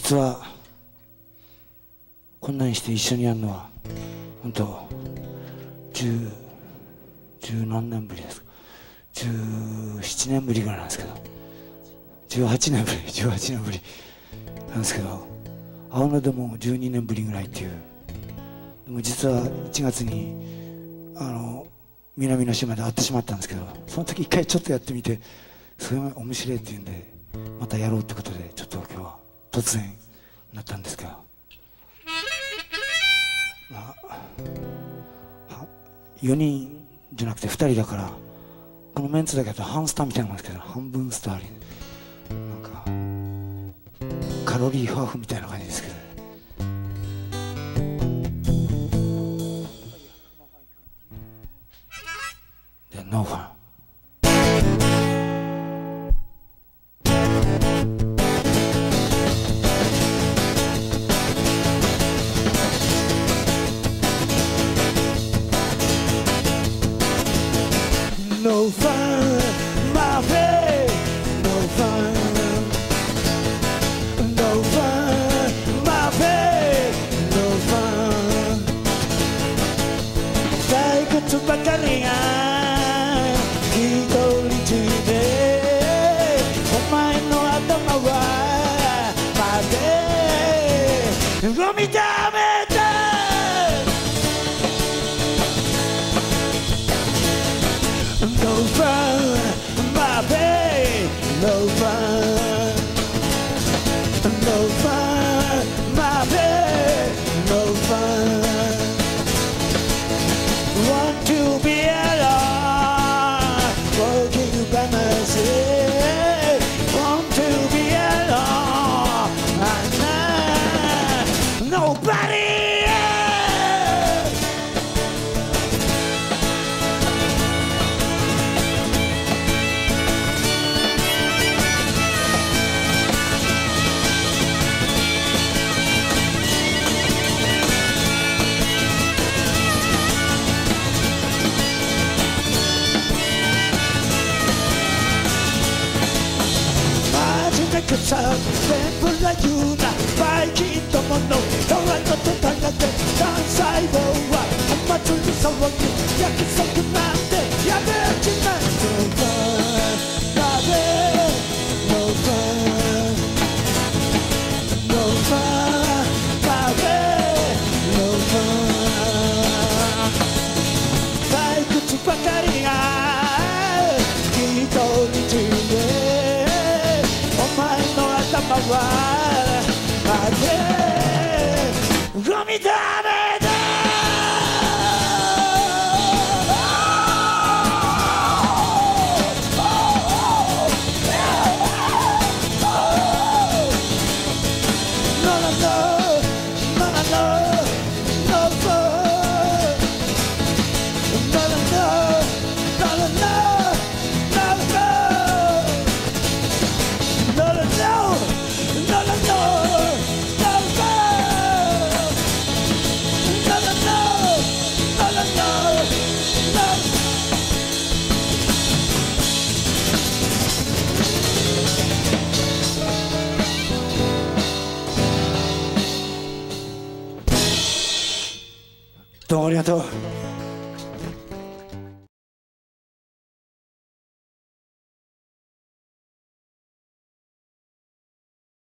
実はこんなにして一緒にやるのは本当十何年ぶりですか、17年ぶりぐらいなんですけど、18年ぶりなんですけど、青野でも12年ぶりぐらいっていう。でも実は1月に南の島で会ってしまったんですけど、その時一回ちょっとやってみてそれが面白いっていうんでまたやろうってことでちょっと今日は突然なったんですけど、まあ、4人じゃなくて2人だからこのメンツだけだと半スターみたいなんですけど、半分スターになんかカロリーハーフみたいな感じですけど、でノーファン。No fun, my babe. No fun, no fun, my babe. No fun. 退屈ばかりが一人中で、お前の頭はまでゴミだめだ。No fun, my babe. No fun, no fun, my babe. No fun. Want to be alone, walking by myself. Want to be alone, and nobody. Cause I'm for la yuna, fighting the mono, don't let the target, dance I will run. I'm not to lose a rock, Yaki Sakunande, Yabachina, no fun, no fun, no fun, no fun. Like to Pakaria, Kito Nichine. Gomi da me da. Doうもありがとう。